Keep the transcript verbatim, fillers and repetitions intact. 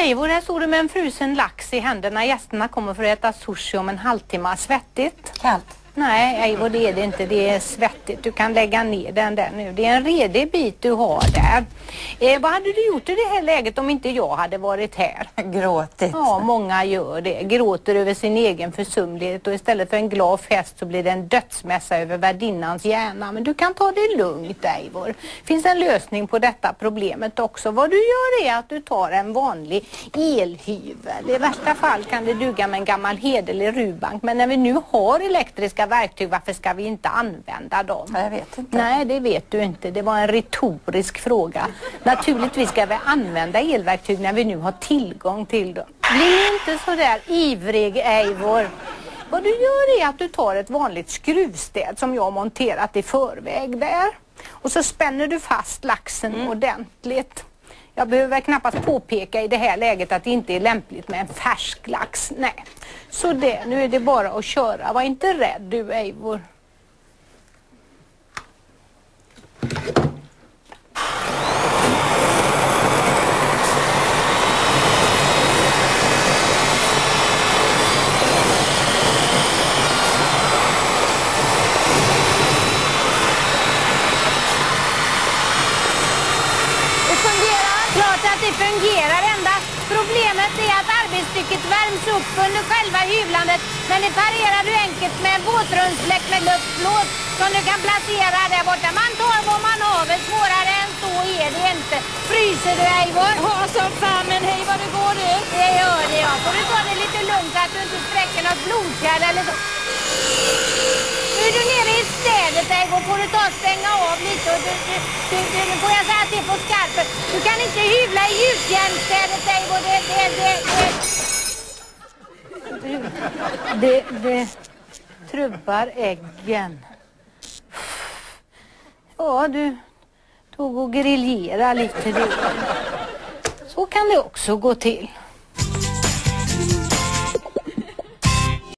Eivor, här står du med en frusen lax i händerna. Gästerna kommer för att äta sushi om en halvtimme. Svettigt? Kallt. Nej, Eivor, det är det inte. Det är svettigt. Du kan lägga ner den där nu. Det är en redig bit du har där. Eh, vad hade du gjort i det här läget om inte jag hade varit här? Gråtit. Ja, många gör det. Gråter över sin egen försumlighet och istället för en glad fest så blir det en dödsmässa över värdinnans hjärna. Men du kan ta det lugnt, Eivor. Finns en lösning på detta problemet också. Vad du gör är att du tar en vanlig elhyvel. I värsta fall kan det duga med en gammal hederlig rubank. Men när vi nu har elektriska verktyg, varför ska vi inte använda dem? Jag vet inte. Nej, det vet du inte. Det var en retorisk fråga. Naturligtvis ska vi använda elverktyg när vi nu har tillgång till dem. Bli inte så där ivrig, Eivor. Vad du gör är att du tar ett vanligt skruvstäd som jag har monterat i förväg där. Och så spänner du fast laxen mm. ordentligt. Jag behöver knappast påpeka i det här läget att det inte är lämpligt med en färsk lax. Nej. Så det, nu är det bara att köra. Var inte rädd du, Eivor. Det fungerar endast. Problemet är att arbetsstycket värms upp under själva hyvlandet, men det parerar du enkelt med en våtrumsfläkt med luftblås som du kan placera där borta. Man tar vad man har, väl svårare än så är det inte. Fryser du, Eivor? Ja, som fan, men hej vad det går du. Det gör det, ja. Får du ta det lite lugnt så att du inte spräcker något blodkärl eller så. Nu är du nere i städet, Eivor. Får du ta och stänga av lite och du, du, du, du, nu får jag säga att det är på skarpen. Du kan inte hyvla i gjutjärnstädet, Eivor. Det, det, det, det, det, det trubbar äggen. Ja, du tog och grillera lite. Det. Så kan det också gå till.